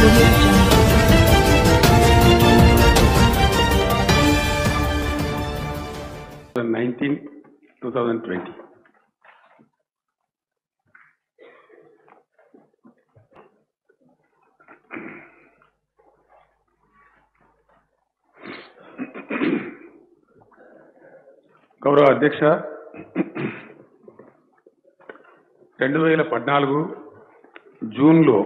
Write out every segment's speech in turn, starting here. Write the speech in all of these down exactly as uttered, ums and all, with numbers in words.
audio jungle. nineteen twenty twenty. గౌరవ అధ్యక్ష, రెండు వేల పద్నాలుగు జూన్లో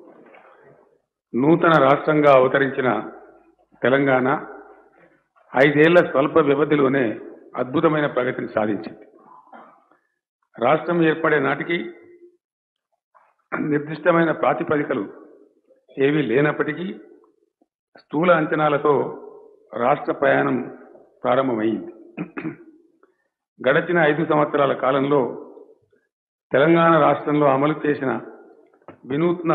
నూతన రాష్ట్రంగా అవతరించిన తెలంగాణ ఐదేళ్ల స్వల్ప వ్యవధిలోనే అద్భుతమైన ప్రగతిని సాధించింది. రాష్ట్రం ఏర్పడే నాటికి నిర్దిష్టమైన ప్రాతిపదికలు ఏవీ లేనప్పటికీ స్థూల అంచనాలతో రాష్ట్ర ప్రయాణం ప్రారంభమైంది. గడచిన ఐదు సంవత్సరాల కాలంలో తెలంగాణ రాష్ట్రంలో అమలు చేసిన వినూత్న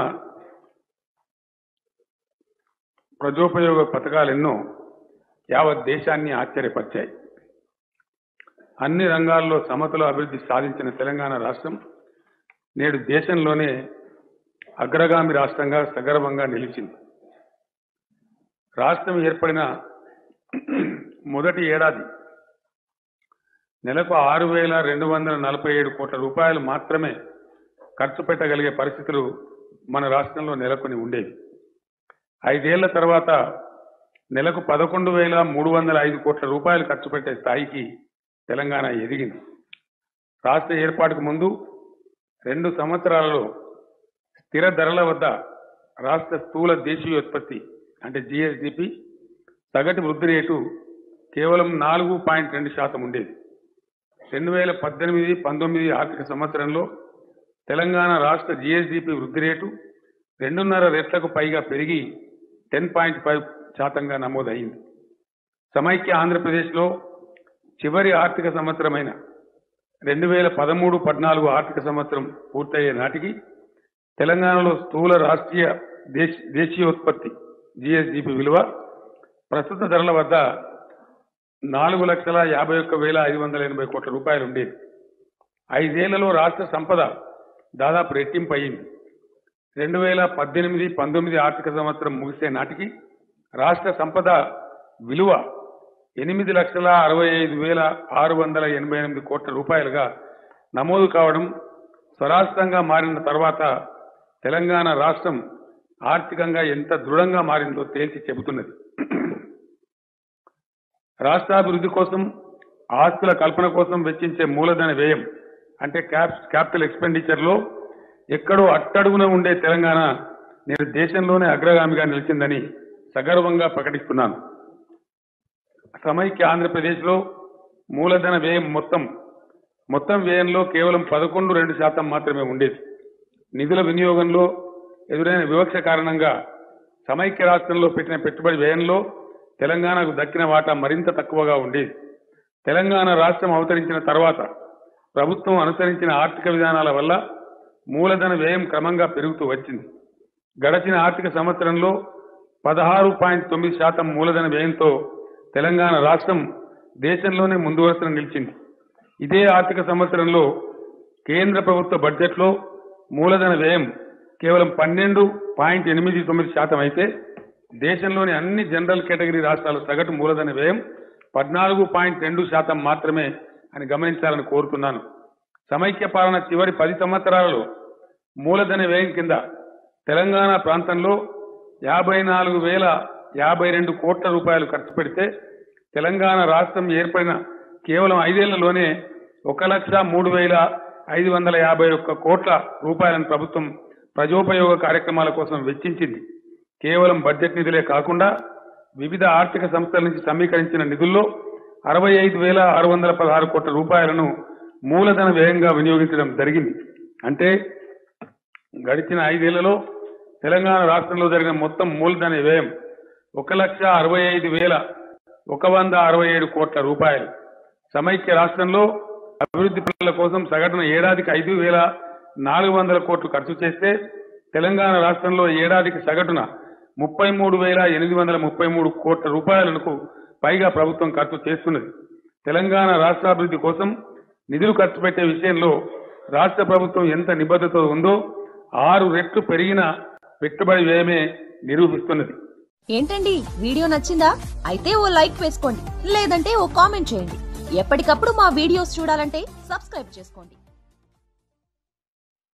ప్రజోపయోగ పథకాలెన్నో యావత్ దేశాన్ని ఆశ్చర్యపరిచాయి. అన్ని రంగాల్లో సమతుల అభివృద్ధి సాధించిన తెలంగాణ రాష్ట్రం నేడు దేశంలోనే అగ్రగామి రాష్ట్రంగా సగర్వంగా నిలిచింది. రాష్ట్రం ఏర్పడిన మొదటి ఏడాది నెలకు ఆరు వేల రెండు వందల నలభై ఏడు కోట్ల రూపాయలు మాత్రమే ఖర్చు పెట్టగలిగే పరిస్థితులు మన రాష్ట్రంలో నెలకొని ఉండేవి. ఐదేళ్ల తర్వాత నెలకు పదకొండు వేల మూడు వందల ఐదు కోట్ల రూపాయలు ఖర్చు పెట్టే స్థాయికి తెలంగాణ ఎదిగింది. రాష్ట్ర ఏర్పాటుకు ముందు రెండు సంవత్సరాలలో స్థిర ధరల వద్ద రాష్ట్ర స్థూల దేశీయోత్పత్తి అంటే జిఎస్డిపి సగటు వృద్ధి రేటు కేవలం నాలుగు పాయింట్ రెండు శాతం ఉండేది. రెండు వేల పద్దెనిమిది పంతొమ్మిది ఆర్థిక సంవత్సరంలో తెలంగాణ రాష్ట్ర జిఎస్డిపి వృద్ధి రేటు రెండున్నర రెట్లకు పైగా పెరిగి టెన్ పాయింట్ ఫైవ్ శాతంగా నమోదైంది. సమైక్య ఆంధ్రప్రదేశ్లో చివరి ఆర్థిక సంవత్సరమైన రెండు వేల పదమూడు పద్నాలుగు ఆర్థిక సంవత్సరం పూర్తయ్యే నాటికి తెలంగాణలో స్థూల రాష్ట్రీయ దేశ దేశీయోత్పత్తి జిఎస్డిపి విలువ ప్రస్తుత ధరల వద్ద నాలుగు లక్షల యాభై ఒక్క వేల ఐదు వందల ఎనభై కోట్ల రూపాయలు ఉండేది. ఐదేళ్లలో రాష్ట్ర సంపద దాదాపు రెట్టింపు అయింది. రెండు వేల పద్దెనిమిది పంతొమ్మిది ఆర్థిక సంవత్సరం ముగిసే నాటికి రాష్ట్ర సంపద విలువ ఎనిమిది లక్షల అరవై ఐదు వేల ఆరు వందల ఎనభై ఎనిమిది కోట్ల రూపాయలుగా నమోదు కావడం స్వరాష్ట్రంగా మారిన తర్వాత తెలంగాణ రాష్ట్రం ఆర్థికంగా ఎంత దృఢంగా మారిందో తేల్చి చెబుతున్నది. రాష్ట్రాభివృద్ధి కోసం ఆస్తుల కల్పన కోసం వెచ్చించే మూలధన వ్యయం అంటే క్యాపిటల్ ఎక్స్పెండిచర్లో ఎక్కడో అట్టడుగున ఉండే తెలంగాణ నేడు దేశంలోనే అగ్రగామిగా నిలిచిందని సగర్వంగా ప్రకటిస్తున్నాను. సమైక్య ఆంధ్రప్రదేశ్లో మూలధన వ్యయం మొత్తం మొత్తం వ్యయంలో కేవలం పదకొండు రెండు శాతం మాత్రమే ఉండేది. నిధుల వినియోగంలో ఎదురైన వివక్ష కారణంగా సమైక్య రాష్ట్రంలో పెట్టిన పెట్టుబడి వ్యయంలో తెలంగాణకు దక్కిన వాటా మరింత తక్కువగా ఉండేది. తెలంగాణ రాష్ట్రం అవతరించిన తర్వాత ప్రభుత్వం అనుసరించిన ఆర్థిక విధానాల వల్ల మూలధన వ్యయం క్రమంగా పెరుగుతూ వచ్చింది. గడచిన ఆర్థిక సంవత్సరంలో పదహారు పాయింట్ తొమ్మిది శాతం మూలధన వ్యయంతో తెలంగాణ రాష్ట్రం దేశంలోనే ముందు వరుసన నిలిచింది. ఇదే ఆర్థిక సంవత్సరంలో కేంద్ర ప్రభుత్వ బడ్జెట్లో మూలధన వ్యయం కేవలం పన్నెండు పాయింట్ ఎనిమిది తొమ్మిది శాతం అయితే దేశంలోని అన్ని జనరల్ కేటగిరీ రాష్ట్రాల సగటు మూలధన వ్యయం పద్నాలుగు పాయింట్ రెండు శాతం మాత్రమే అని గమనించాలని కోరుతున్నాను. సమైక్య పాలన చివరి పది సంవత్సరాలలో మూలధన వ్యయం కింద తెలంగాణ ప్రాంతంలో యాభై నాలుగు వేల యాభై రెండు కోట్ల రూపాయలు ఖర్చు పెడితే తెలంగాణ రాష్ట్రం ఏర్పడిన కేవలం ఐదేళ్లలోనే ఒక లక్ష మూడు వేల ఐదు వందల యాభై ఒక్క కోట్ల రూపాయలను ప్రభుత్వం ప్రజోపయోగ కార్యక్రమాల కోసం వెచ్చించింది. కేవలం బడ్జెట్ నిధులే కాకుండా వివిధ ఆర్థిక సంస్థల నుంచి సమీకరించిన నిధుల్లో అరవై ఐదు వేల ఆరు వందల పదహారు కోట్ల రూపాయలను మూలధన వ్యయంగా వినియోగించడం జరిగింది. అంటే గడిచిన ఐదేళ్లలో తెలంగాణ రాష్ట్రంలో జరిగిన మొత్తం మూలధన వ్యయం ఒక లక్ష అరవై ఐదు వేల ఒక వంద అరవై ఏడు కోట్ల రూపాయలు. సమైక్య రాష్ట్రంలో అభివృద్ధి పనుల కోసం సగటున ఏడాదికి ఐదు వేల నాలుగు వందల కోట్లు ఖర్చు చేస్తే తెలంగాణ రాష్ట్రంలో ఏడాదికి సగటున ముప్పై మూడు వేల ఎనిమిది వందల ముప్పై మూడు కోట్ల రూపాయలకు పైగా ప్రభుత్వం ఖర్చు చేస్తున్నది. తెలంగాణ రాష్ట్రాభివృద్ధి కోసం నిధులు ఖర్చు పెట్టే విషయంలో రాష్ట్ర ప్రభుత్వం ఎంత నిబద్ధత ఉందో ఆరు రెట్లు పెరిగిన పెట్టుబడి వ్యయమే నిరూపిస్తున్నది. ఏంటండి వీడియో నచ్చిందా? అయితే ఓ లైక్ వేసుకోండి, లేదంటే ఓ కామెంట్ చేయండి. ఎప్పటికప్పుడు మా వీడియోస్ చూడాలంటే సబ్స్క్రైబ్ చేసుకోండి.